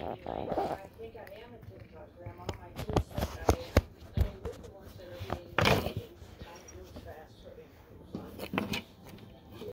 I think I am a TikTok grandma. My kids